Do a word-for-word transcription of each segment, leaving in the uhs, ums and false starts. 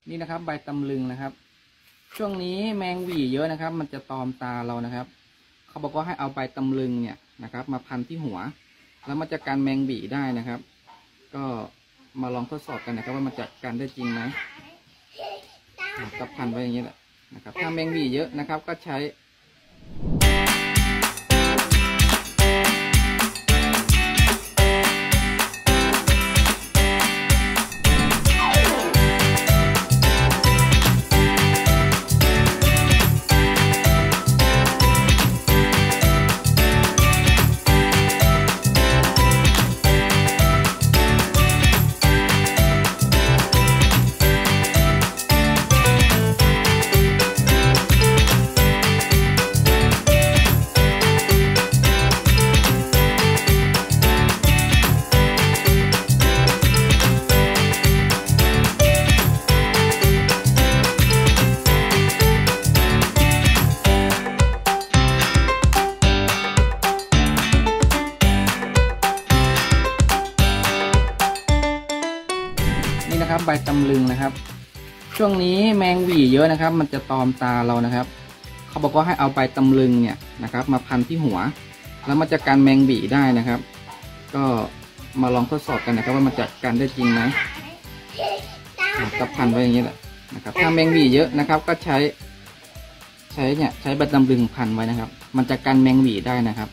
นี่นะครับใบตำลึงนะครับช่วงนี้แมงหวี่เยอะนะครับมันจะตอมตาเรานะครับเขาบอกว่าให้เอาใบตำลึงเนี่ยนะครับมาพันที่หัวแล้วมันจะกันแมงหวี่ได้นะครับก็มาลองทดสอบกันนะครับว่ามันจะกันได้จริงไหมก็พันไว้อย่างนี้แหละนะครับถ้าแมงหวี่เยอะนะครับก็ใช้นี่นะครับใบตำลึงนะครับช่วงนี้แมงหวี่เยอะนะครับมันจะตอมตาเรานะครับเขาบอกว่าให้เอาใบตำลึงเนี่ยนะครับมาพันที่หัวแล้วมันจะกันแมงหวี่ได้นะครับก็มาลองทดสอบกันนะครับว่ามันจะกันได้จริงไหมก็พันไว้อย่างนี้แหละนะครับถ้าแมงหวี่เยอะนะครับก็ใช้ใช้เนี่ยใช้ใบตำลึงพันไว้นะครับมันจะกันแมงหวี่ได้นะครับ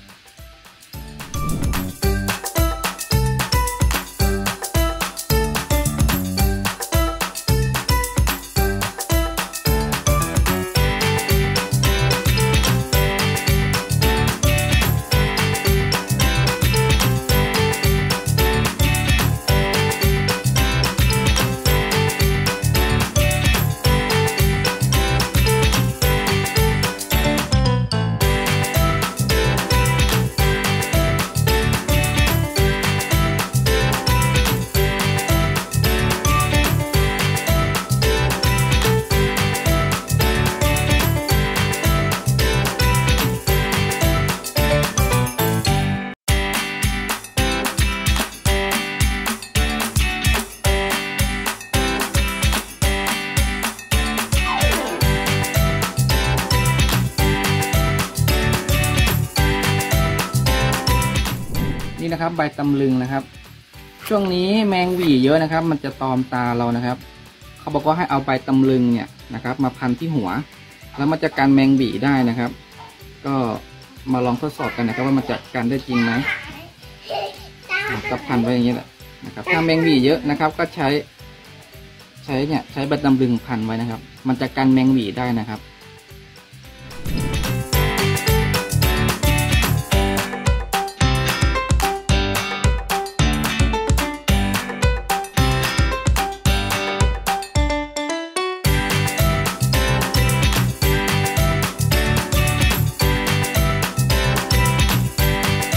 นี่นะครับใบตำลึงนะครับช่วงนี้แมงหวี่เยอะนะครับมันจะตอมตาเรานะครับเขาบอกว่าให้เอาใบตำลึงเนี่ยนะครับมาพันที่หัวแล้วมันจะกันแมงหวี่ได้นะครับก็มาลองทดสอบกันนะครับว่ามันจะกันได้จริงไหมก็พันไว้อย่างนี้แหละนะครับถ้าแมงหวี่เยอะนะครับก็ใช้ใช้เนี่ยใช้ใบตำลึงพันไว้นะครับมันจะกันแมงหวี่ได้นะครับ